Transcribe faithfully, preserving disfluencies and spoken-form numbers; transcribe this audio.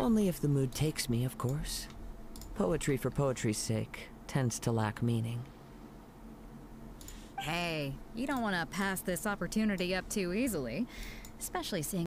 Only if the mood takes me, of course. Poetry for poetry's sake tends to lack meaning. Hey, you don't want to pass this opportunity up too easily, especially seeing